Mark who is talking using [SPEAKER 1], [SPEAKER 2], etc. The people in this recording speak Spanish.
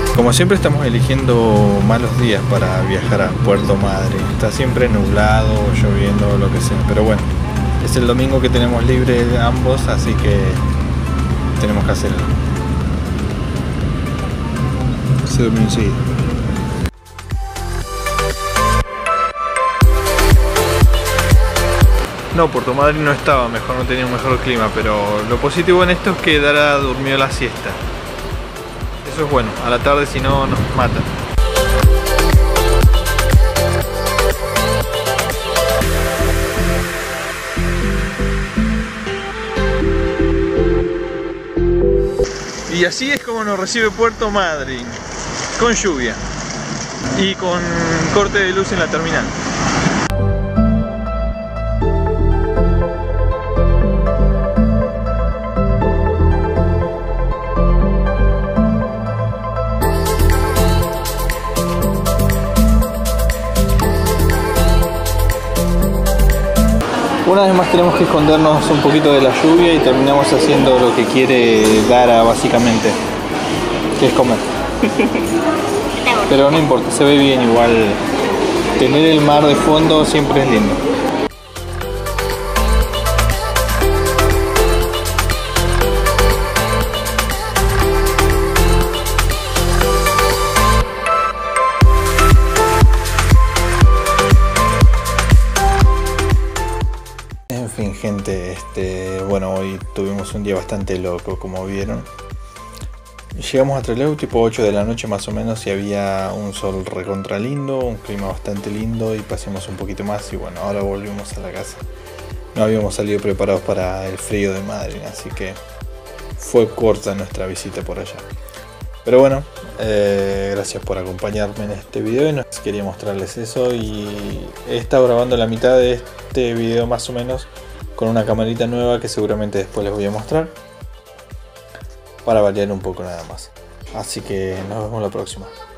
[SPEAKER 1] Como siempre estamos eligiendo malos días para viajar a Puerto Madryn. Está siempre nublado, lloviendo, lo que sea. Pero bueno, es el domingo que tenemos libre ambos, así que tenemos que hacerlo. Se durmió enseguida. No, Puerto Madryn no estaba mejor, no tenía un mejor clima, pero lo positivo en esto es que Dara durmió la siesta. Eso es bueno, a la tarde si no nos mata. Y así es como nos recibe Puerto Madryn, con lluvia y con corte de luz en la terminal. Una vez más tenemos que escondernos un poquito de la lluvia y terminamos haciendo lo que quiere Dara básicamente, que es comer. Pero no importa, se ve bien igual. Tener el mar de fondo siempre es lindo. En fin, gente, bueno, hoy tuvimos un día bastante loco, como vieron. Llegamos a Trelew tipo 8 de la noche más o menos y había un sol recontra lindo, un clima bastante lindo y paseamos un poquito más y bueno, ahora volvimos a la casa. No habíamos salido preparados para el frío de Madryn, así que fue corta nuestra visita por allá. Pero bueno, gracias por acompañarme en este video y quería mostrarles eso y he estado grabando la mitad de este video más o menos con una camarita nueva que seguramente después les voy a mostrar para variar un poco nada más. Así que nos vemos la próxima.